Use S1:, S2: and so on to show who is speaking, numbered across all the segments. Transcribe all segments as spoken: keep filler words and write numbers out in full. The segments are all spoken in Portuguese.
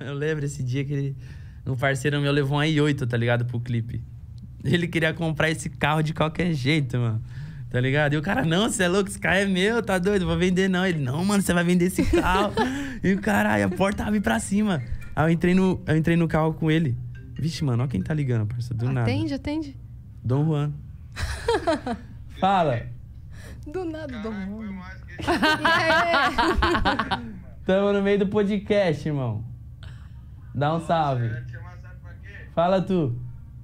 S1: Eu lembro esse dia que ele... Um parceiro meu levou um i oito, tá ligado? Pro clipe. Ele queria comprar esse carro de qualquer jeito, mano. Tá ligado? E o cara, não, você é louco, esse carro é meu, tá doido? Vou vender não. Ele, não, mano, você vai vender esse carro. E o caralho, a porta abre pra cima. Aí eu entrei no, eu entrei no carro com ele. Vixe, mano, olha quem tá ligando, parceiro. Do
S2: atende,
S1: nada.
S2: Atende, atende.
S1: Dom Juan. Fala.
S2: Do nada, Dom Juan.
S1: Tamo no meio do podcast, irmão. Dá um salve. Fala tu.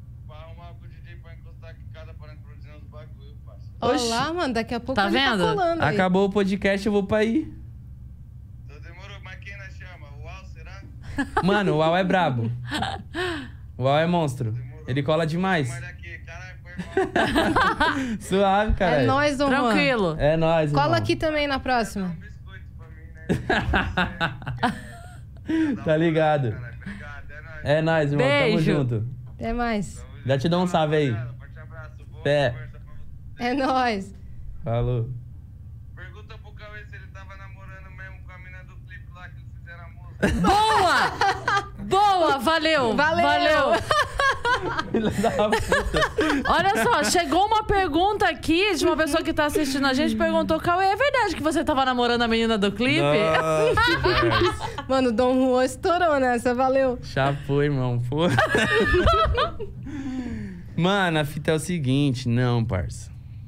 S2: Olá, mano, daqui a pouco
S3: tá
S2: ele
S3: vendo?
S2: tá colando aí.
S1: Acabou o podcast, eu vou pra aí.
S4: Então demorou, mas quem nós chama? O Uau, será?
S1: Mano, o Uau é brabo. O Uau é monstro. Demorou. Ele cola demais.
S4: Daqui. Caralho, foi mal.
S1: Suave, cara.
S2: É nóis, Dom Juan.
S3: Tranquilo.
S1: É nóis,
S2: cola
S1: irmão.
S2: aqui também na próxima.
S4: Um biscoito pra mim, né?
S1: Tá ligado.
S4: Obrigado, é nóis.
S1: É nóis, irmão.
S3: Beijo.
S1: Tamo junto.
S2: Até mais.
S1: Já te dou um salve aí.
S4: Forte abraço. Boa
S1: Pé.
S4: conversa pra você.
S2: É nóis.
S1: Falou.
S4: Pergunta pro Cauê se ele tava namorando mesmo com a mina do clipe lá que eles fizeram a música.
S3: Boa! Boa, valeu.
S2: Valeu.
S3: Valeu.
S1: Filha da puta.
S3: Olha só, chegou uma pergunta aqui de uma pessoa que tá assistindo a gente, perguntou, Cauê, é verdade que você tava namorando a menina do clipe?
S1: Nossa,
S2: Mano, o Dom Juan estourou nessa, valeu.
S1: chapou, irmão. Pô. Mano, a fita é o seguinte. Não, parça.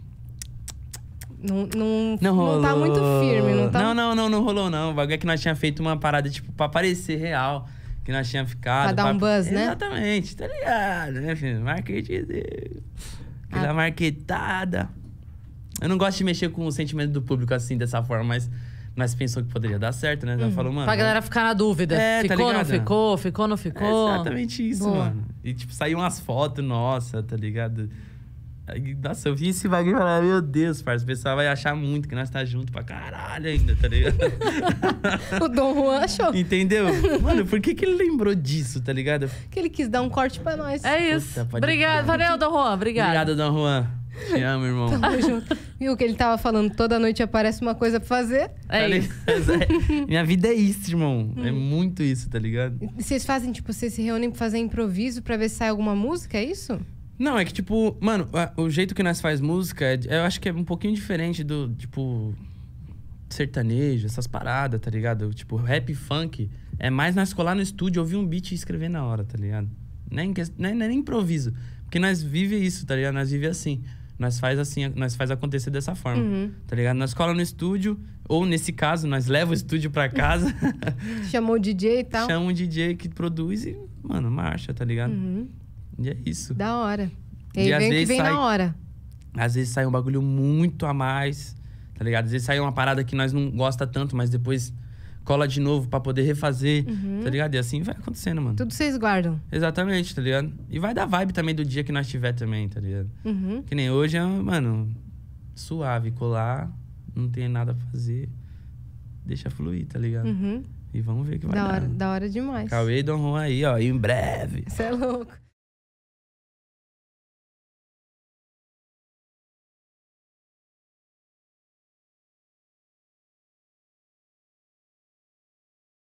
S2: Não, não,
S1: Não rolou.
S2: não tá muito firme, não tá?
S1: Não, não, não, não rolou, não. O bagulho é que nós tinha feito uma parada, tipo, pra parecer real. Que nós tinha ficado.
S2: Pra dar um buzz, né?
S1: Exatamente, tá ligado, né, filho? Marketing. Aquela
S2: Ah.
S1: marketada. Eu não gosto de mexer com o sentimento do público assim, dessa forma, mas nós pensou que poderia dar certo, né? Já falou, mano.
S3: Pra galera ficar na dúvida.
S1: É, tá
S3: ficou, não
S1: ligado?
S3: ficou? Ficou, não ficou?
S1: É exatamente isso,
S2: Boa.
S1: mano. E, tipo, saiu umas fotos, nossa, tá ligado? Aí, nossa, eu vi esse bagulho e falei, meu Deus, parça, o pessoal vai achar muito que nós tá junto pra caralho ainda, tá ligado?
S2: O Dom Juan achou
S1: Entendeu? Mano, por que que ele lembrou disso, tá ligado?
S2: que ele quis dar um corte pra nós.
S3: É isso.
S1: Puta, pode
S3: Obrigado.
S1: crer.
S3: Valeu, Dom Juan. Obrigado.
S1: Obrigado, Dom Juan. Te amo, irmão.
S2: Tamo junto. Viu que ele tava falando, toda noite aparece uma coisa pra fazer.
S3: É
S1: Tá
S3: isso.
S1: ligado? Minha vida é isso, irmão. É muito isso, tá ligado?
S2: E vocês fazem, tipo, vocês se reúnem pra fazer improviso pra ver se sai alguma música, é isso?
S1: Não, é que, tipo, mano, a- o jeito que nós faz música, é- eu acho que é um pouquinho diferente do, tipo, sertanejo, essas paradas, tá ligado? Tipo, rap e funk, é mais nós colar no estúdio, ouvir um beat e escrever na hora, tá ligado? Nem, que- nem, nem improviso. Porque nós vive isso, tá ligado? Nós vive assim. Nós faz assim, nós faz acontecer dessa forma,
S2: Uhum.
S1: tá ligado? Nós cola no estúdio, ou nesse caso, nós leva o estúdio pra casa,
S2: Chamou o D J e tal.
S1: chama um D J que produz e, mano, marcha, tá ligado?
S2: Uhum.
S1: E é isso.
S2: Da hora. E
S1: E
S2: aí
S1: às
S2: vem o que
S1: vezes
S2: vem
S1: sai-
S2: na hora.
S1: Às vezes sai um bagulho muito a mais, tá ligado? Às vezes sai uma parada que nós não gosta tanto, mas depois cola de novo pra poder refazer, tá ligado? E assim vai acontecendo, mano.
S2: Tudo vocês guardam.
S1: Exatamente, tá ligado? E vai dar vibe também do dia que nós tiver também, tá ligado?
S2: Uhum.
S1: Que nem hoje é, mano, suave, colar, não tem nada pra fazer, deixa fluir, tá ligado?
S2: Uhum.
S1: E vamos ver o que vai
S2: Da
S1: dar.
S2: hora, da hora demais.
S1: Cauê e Dom Juan aí, ó, em breve.
S2: Você é louco.